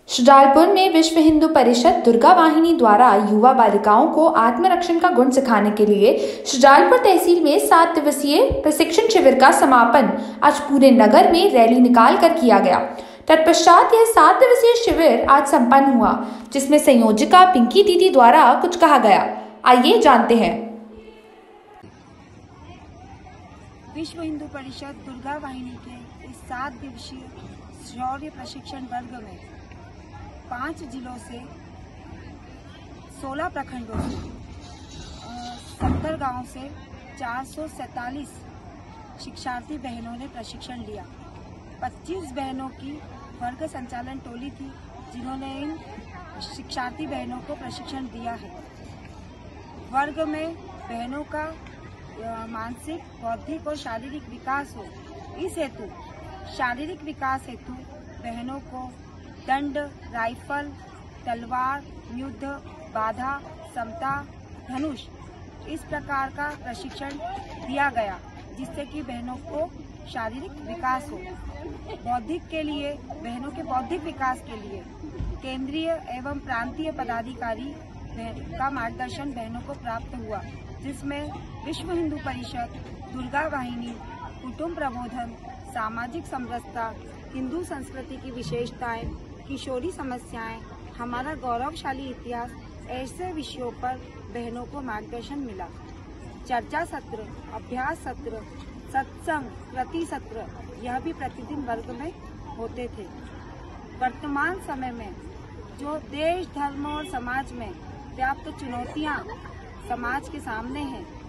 शुजालपुर में विश्व हिंदू परिषद दुर्गा वाहिनी द्वारा युवा बालिकाओं को आत्मरक्षण का गुण सिखाने के लिए शुजालपुर तहसील में 7 दिवसीय प्रशिक्षण शिविर का समापन आज पूरे नगर में रैली निकालकर किया गया। तत्पश्चात यह 7 दिवसीय शिविर आज संपन्न हुआ, जिसमें संयोजिका पिंकी दीदी द्वारा कुछ कहा गया। आइए जानते हैं। विश्व हिंदू परिषद दुर्गा वाहिनी के इस 7 दिवसीय शौर्य प्रशिक्षण वर्ग में 5 जिलों से 16 प्रखंडों से 70 गांवों से 447 शिक्षार्थी बहनों ने प्रशिक्षण लिया। 25 बहनों की वर्ग संचालन टोली थी, जिन्होंने इन शिक्षार्थी बहनों को प्रशिक्षण दिया है। वर्ग में बहनों का मानसिक, बौद्धिक और शारीरिक विकास हो, इस हेतु शारीरिक विकास हेतु बहनों को दंड, राइफल, तलवार, युद्ध, बाधा, समता, धनुष इस प्रकार का प्रशिक्षण दिया गया, जिससे कि बहनों को शारीरिक विकास हो। बौद्धिक के लिए, बहनों के बौद्धिक विकास के लिए केंद्रीय एवं प्रांतीय पदाधिकारी का मार्गदर्शन बहनों को प्राप्त हुआ, जिसमें विश्व हिंदू परिषद दुर्गा वाहिनी, कुटुंब प्रबोधन, सामाजिक समरसता, हिंदू संस्कृति की विशेषताएं, किशोरी समस्याएं, हमारा गौरवशाली इतिहास, ऐसे विषयों पर बहनों को मार्गदर्शन मिला। चर्चा सत्र, अभ्यास सत्र, सत्संग, प्रति सत्र यह भी प्रतिदिन वर्ग में होते थे। वर्तमान समय में जो देश, धर्म और समाज में व्याप्त चुनौतियां समाज के सामने हैं,